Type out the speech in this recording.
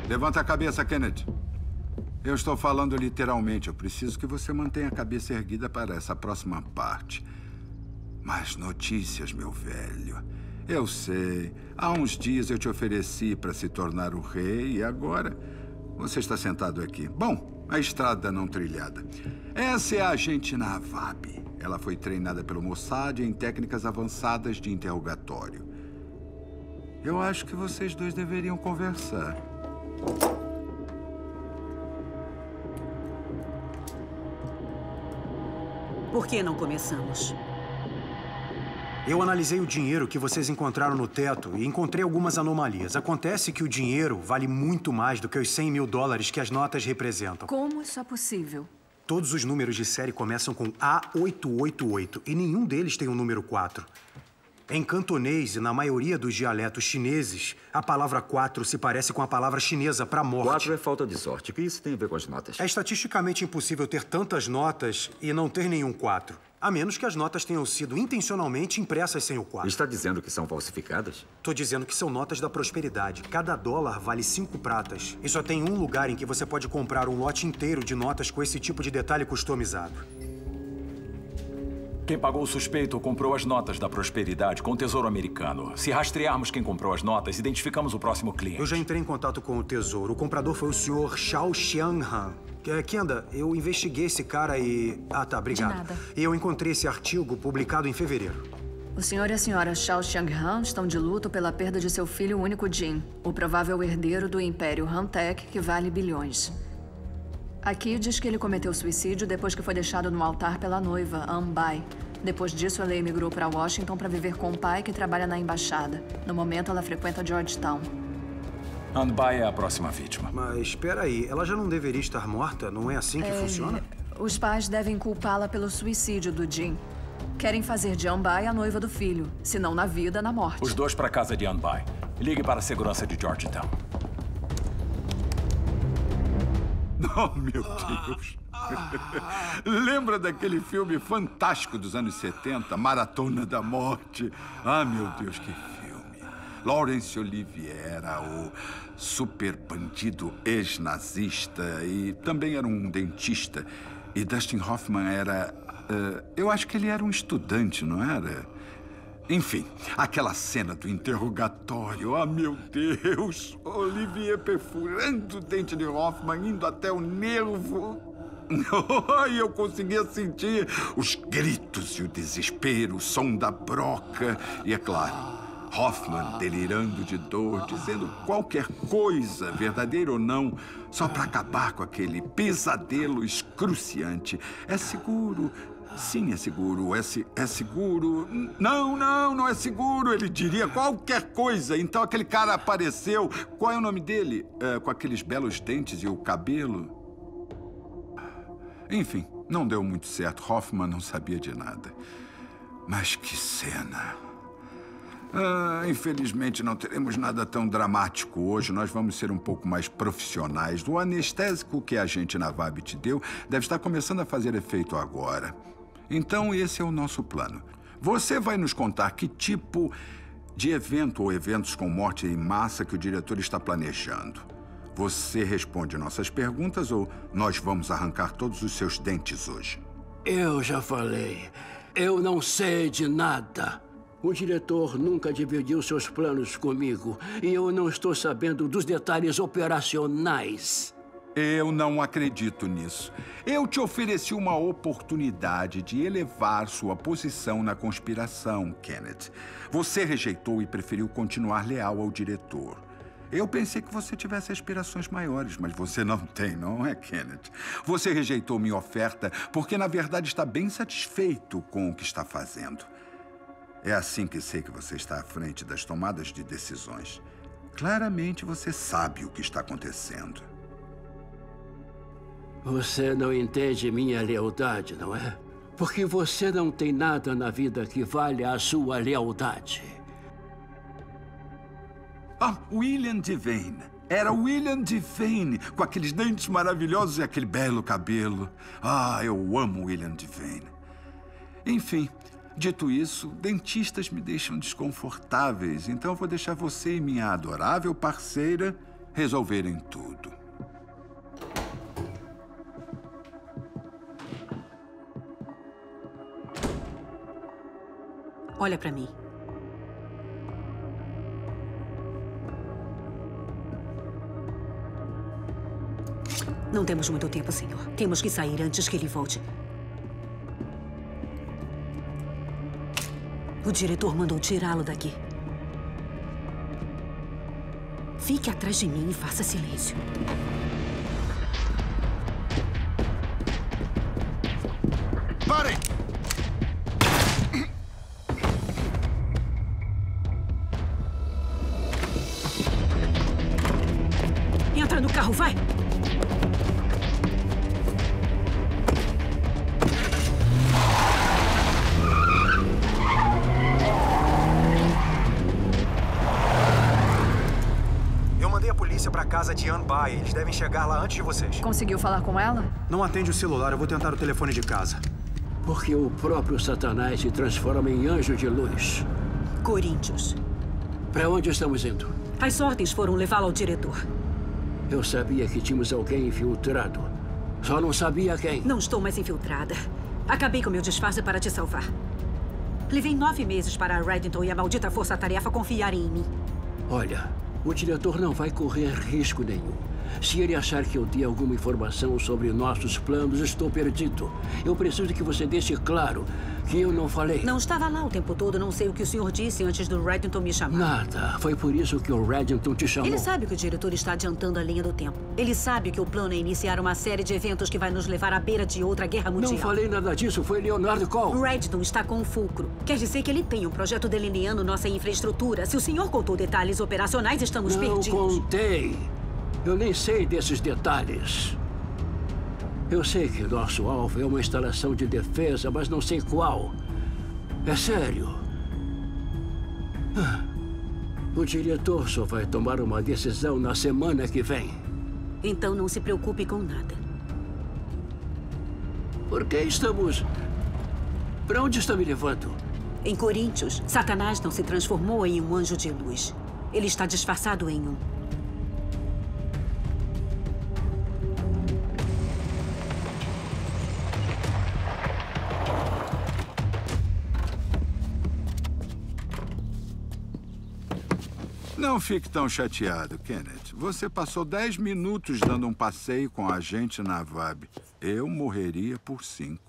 Levanta a cabeça, Kenneth. Eu estou falando literalmente. Eu preciso que você mantenha a cabeça erguida para essa próxima parte. Mais notícias, meu velho. Eu sei. Há uns dias eu te ofereci para se tornar o rei e agora você está sentado aqui. Bom, a estrada não trilhada. Essa é a agente Navab. Ela foi treinada pelo Mossad em técnicas avançadas de interrogatório. Eu acho que vocês dois deveriam conversar. Por que não começamos? Eu analisei o dinheiro que vocês encontraram no teto e encontrei algumas anomalias. Acontece que o dinheiro vale muito mais do que os 100 mil dólares que as notas representam. Como isso é possível? Todos os números de série começam com A888 e nenhum deles tem o número 4. Em cantonês e na maioria dos dialetos chineses, a palavra 4 se parece com a palavra chinesa para morte. 4 é falta de sorte. O que isso tem a ver com as notas? É estatisticamente impossível ter tantas notas e não ter nenhum 4. A menos que as notas tenham sido intencionalmente impressas sem o 4. Está dizendo que são falsificadas? Tô dizendo que são notas da prosperidade. Cada dólar vale 5 pratas. E só tem um lugar em que você pode comprar um lote inteiro de notas com esse tipo de detalhe customizado. Quem pagou o suspeito comprou as notas da prosperidade com o Tesouro Americano. Se rastrearmos quem comprou as notas, identificamos o próximo cliente. Eu já entrei em contato com o Tesouro. O comprador foi o senhor Shao Xianhan. Kenda, eu investiguei esse cara e... Ah, tá, obrigado. De nada. E eu encontrei esse artigo publicado em fevereiro. O senhor e a senhora Shao Xianghan estão de luto pela perda de seu filho único Jin, o provável herdeiro do Império Han-Tek, que vale bilhões. Aqui diz que ele cometeu suicídio depois que foi deixado no altar pela noiva, Anbai. Depois disso, ela emigrou para Washington para viver com o pai, que trabalha na embaixada. No momento, ela frequenta Georgetown. Anbai é a próxima vítima. Mas espera aí, ela já não deveria estar morta? Não é assim que funciona? Os pais devem culpá-la pelo suicídio do Jin. Querem fazer de Anbai a noiva do filho. Se não na vida, na morte. Os dois para a casa de Anbai. Ligue para a segurança de Georgetown. Oh, meu Deus. Lembra daquele filme fantástico dos anos 70, Maratona da Morte? Ah, meu Deus, que filme. Laurence Olivier era o super bandido ex-nazista e também era um dentista. E Dustin Hoffman era... eu acho que ele era um estudante, não era? Enfim, aquela cena do interrogatório. Ah, meu Deus! Olivier perfurando o dente de Hoffman, indo até o nervo. E eu conseguia sentir os gritos e o desespero, o som da broca. E, é claro, Hoffman delirando de dor, dizendo qualquer coisa, verdadeira ou não, só para acabar com aquele pesadelo excruciante. É seguro. Sim, é seguro. É seguro. Não é seguro. Ele diria qualquer coisa. Então aquele cara apareceu. Qual é o nome dele? Com aqueles belos dentes e o cabelo. Enfim, não deu muito certo. Hoffman não sabia de nada. Mas que cena. Infelizmente não teremos nada tão dramático hoje. Nós vamos ser um pouco mais profissionais. O anestésico que a agente Navab te deu deve estar começando a fazer efeito agora. Então, esse é o nosso plano. Você vai nos contar que tipo de evento ou eventos com morte em massa que o diretor está planejando. Você responde nossas perguntas ou nós vamos arrancar todos os seus dentes hoje? Eu já falei. Eu não sei de nada. O diretor nunca dividiu seus planos comigo e eu não estou sabendo dos detalhes operacionais. Eu não acredito nisso. Eu te ofereci uma oportunidade de elevar sua posição na conspiração, Kenneth. Você rejeitou e preferiu continuar leal ao diretor. Eu pensei que você tivesse aspirações maiores, mas você não tem, não é, Kenneth? Você rejeitou minha oferta porque, na verdade, está bem satisfeito com o que está fazendo. É assim que sei que você está à frente das tomadas de decisões. Claramente você sabe o que está acontecendo. Você não entende minha lealdade, não é? Porque você não tem nada na vida que valha a sua lealdade. Ah, William Devane. Era William Devane, com aqueles dentes maravilhosos e aquele belo cabelo. Ah, eu amo William Devane. Enfim, dito isso, dentistas me deixam desconfortáveis, então eu vou deixar você e minha adorável parceira resolverem tudo. Olha pra mim. Não temos muito tempo, senhor. Temos que sair antes que ele volte. O diretor mandou tirá-lo daqui. Fique atrás de mim e faça silêncio. Parem! Entra no carro, vai! Eu mandei a polícia pra casa de Ann Bai. Eles devem chegar lá antes de vocês. Conseguiu falar com ela? Não atende o celular, eu vou tentar o telefone de casa. Porque o próprio Satanás se transforma em anjo de luz. Corinthians. Para onde estamos indo? As ordens foram levá-lo ao diretor. Eu sabia que tínhamos alguém infiltrado. Só não sabia quem. Não estou mais infiltrada. Acabei com meu disfarce para te salvar. Levei 9 meses para a Reddington e a maldita força-tarefa confiarem em mim. Olha, o diretor não vai correr risco nenhum. Se ele achar que eu dei alguma informação sobre nossos planos, estou perdido. Eu preciso que você deixe claro que eu não falei. Não estava lá o tempo todo. Não sei o que o senhor disse antes do Reddington me chamar. Nada. Foi por isso que o Reddington te chamou. Ele sabe que o diretor está adiantando a linha do tempo. Ele sabe que o plano é iniciar uma série de eventos que vai nos levar à beira de outra guerra mundial. Não falei nada disso. Foi Leonardo Cole. Reddington está com o fulcro. Quer dizer que ele tem um projeto delineando nossa infraestrutura. Se o senhor contou detalhes operacionais, estamos perdidos. Não contei. Eu nem sei desses detalhes. Eu sei que nosso alvo é uma instalação de defesa, mas não sei qual. É sério. O diretor só vai tomar uma decisão na semana que vem. Então não se preocupe com nada. Por que estamos... Para onde está me levando? Em Corinthians, Satanás não se transformou em um anjo de luz. Ele está disfarçado em um. Não fique tão chateado, Kenneth. Você passou 10 minutos dando um passeio com a agente na VAB. Eu morreria por 5.